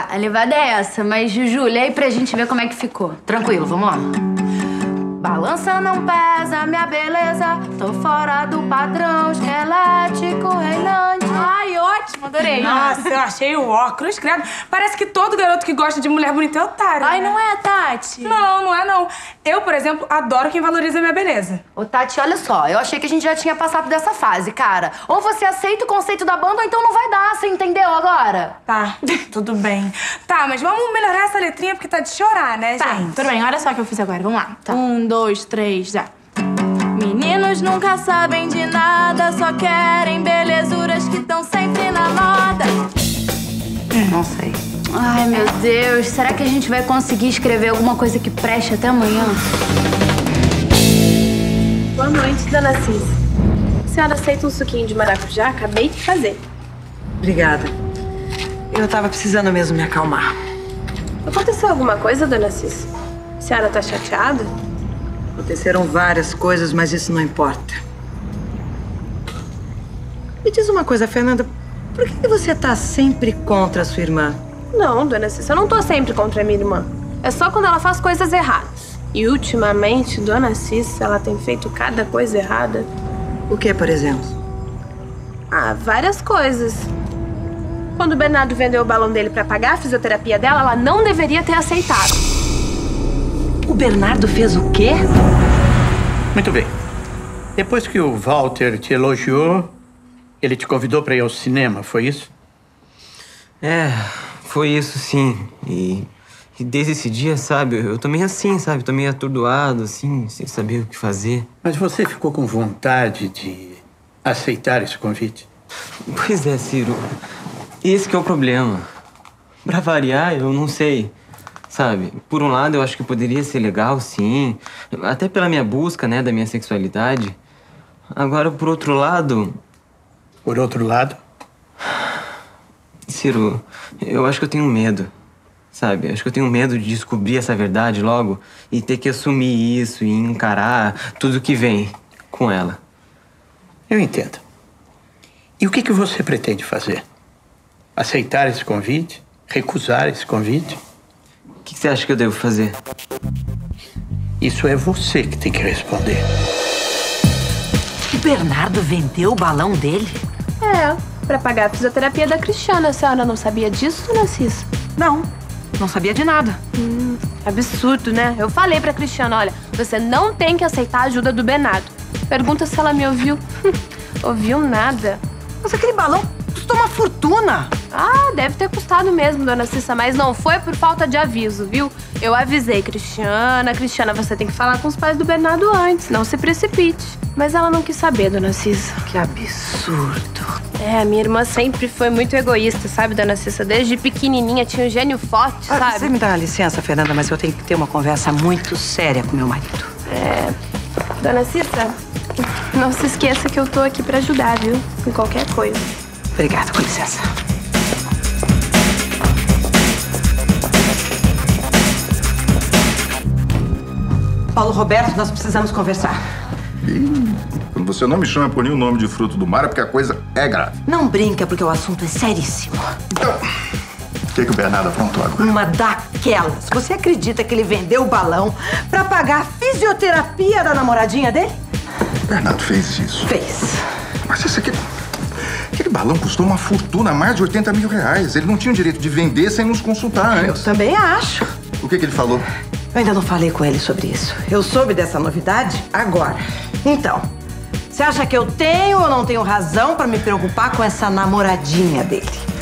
Tá, a levada é essa. Mas, Juju, lê aí pra gente ver como é que ficou. Tranquilo, vamos lá. Balança não pesa minha beleza, tô fora do padrão esquelético reinante. Ai, ótimo, adorei. Nossa, eu achei o óculos, credo. Parece que todo garoto que gosta de mulher bonita é otário. Ai, né? não é, Tati? Não, não é não. Eu, por exemplo, adoro quem valoriza a minha beleza. Ô, Tati, olha só, eu achei que a gente já tinha passado dessa fase, cara. Ou você aceita o conceito da banda, ou então não vai dar, você entendeu agora? Tá, tudo bem. Tá, mas vamos melhorar essa letrinha porque tá de chorar, né, Tá, gente? tudo bem. Olha só o que eu fiz agora. Vamos lá. Tá. 1, 2, 3, já. Meninos nunca sabem de nada, só querem belezuras que estão sempre na moda. Não sei. Ai, meu Deus. Será que a gente vai conseguir escrever alguma coisa que preste até amanhã? Boa noite, dona Cis. A senhora aceita um suquinho de maracujá? Acabei de fazer. Obrigada. Eu tava precisando mesmo me acalmar. Aconteceu alguma coisa, dona Cis? A senhora tá chateada? Aconteceram várias coisas, mas isso não importa. Me diz uma coisa, Fernanda. Por que você tá sempre contra a sua irmã? Não, dona Cis, eu não tô sempre contra a minha irmã. É só quando ela faz coisas erradas. E ultimamente, dona Cis, ela tem feito cada coisa errada. O que, por exemplo? Ah, várias coisas. Quando o Bernardo vendeu o balão dele pra pagar a fisioterapia dela, ela não deveria ter aceitado. O Bernardo fez o quê? Muito bem. Depois que o Walter te elogiou, ele te convidou para ir ao cinema, foi isso? É, foi isso sim. E desde esse dia, sabe, eu tô meio assim, sabe? Tô meio atordoado, assim, sem saber o que fazer. Mas você ficou com vontade de aceitar esse convite? Pois é, Ciro. Esse que é o problema. Pra variar, eu não sei. Sabe, por um lado eu acho que poderia ser legal, sim. Até pela minha busca, né, da minha sexualidade. Agora, por outro lado... Por outro lado? Ciro, eu acho que eu tenho medo. Sabe, acho que eu tenho medo de descobrir essa verdade logo e ter que assumir isso e encarar tudo que vem com ela. Eu entendo. E o que você pretende fazer? Aceitar esse convite? Recusar esse convite? O que você acha que eu devo fazer? Isso é você que tem que responder. O Bernardo vendeu o balão dele? É, pra pagar a fisioterapia da Cristiana. A senhora não sabia disso, dona Cis? Não sabia de nada. Absurdo, né? Eu falei pra Cristiana, olha, você não tem que aceitar a ajuda do Bernardo. Pergunta se ela me ouviu. Ouviu nada. Mas aquele balão custou uma fortuna. Ah, deve ter custado mesmo, dona Cissa, mas não foi por falta de aviso, viu? Eu avisei Cristiana, você tem que falar com os pais do Bernardo antes, não se precipite. Mas ela não quis saber, dona Cissa. Que absurdo. É, a minha irmã sempre foi muito egoísta, sabe, dona Cissa? Desde pequenininha tinha um gênio forte, sabe? Você me dá licença, Fernanda, mas eu tenho que ter uma conversa muito séria com meu marido. Dona Cissa, não se esqueça que eu tô aqui pra ajudar, viu? Em qualquer coisa. Obrigada, com licença. Paulo Roberto, nós precisamos conversar. Quando você não me chama por nenhum nome de fruto do mar, é porque a coisa é grave. Não brinca, porque o assunto é seríssimo. Então, o que o Bernardo aprontou agora? Uma daquelas. Você acredita que ele vendeu o balão pra pagar a fisioterapia da namoradinha dele? O Bernardo fez isso. Fez. Mas aquele balão custou uma fortuna, mais de 80 mil reais. Ele não tinha o direito de vender sem nos consultar antes. Eu também acho. O que ele falou? Eu ainda não falei com ele sobre isso. Eu soube dessa novidade agora. Então, você acha que eu tenho ou não tenho razão pra me preocupar com essa namoradinha dele?